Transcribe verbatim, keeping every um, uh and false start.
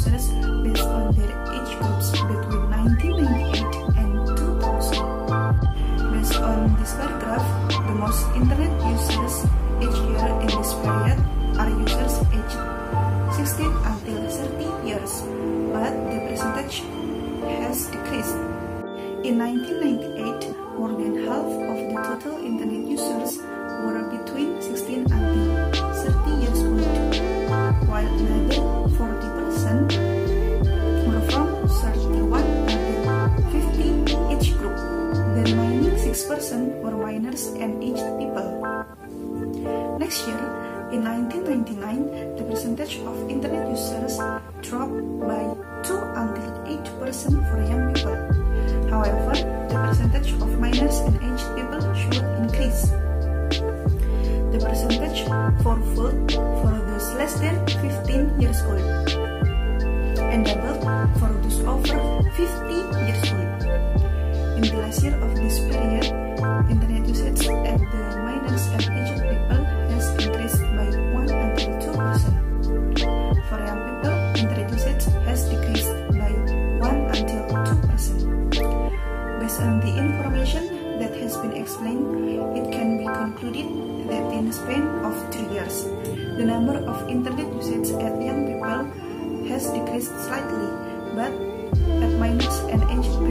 users based on their age groups between nineteen ninety-eight and two thousand. Based on this bar graph, the most internet users each year in this period are users aged sixteen until thirty years, but the percentage has decreased. In nineteen ninety-eight, more than half of the total internet users were between sixteen until thirty years old, while another forty percent were from thirty-one until fifty age group. The remaining six percent were minors and aged people. Next year, in nineteen ninety-nine, the percentage of internet users dropped by two until eight percent for young people. However, the percentage of minors and aged people should increase. The percentage for vote for those less than fifteen years old, and doubled for those over fifty years old. In the last year of this period, internet usage at the minors and aged people has increased by one until two percent. For young people, internet usage has decreased by one until two percent. Based on the information that has been explained, it can be concluded that in a span of three years, the number of internet usage at young people has decreased slightly, but at minors and aged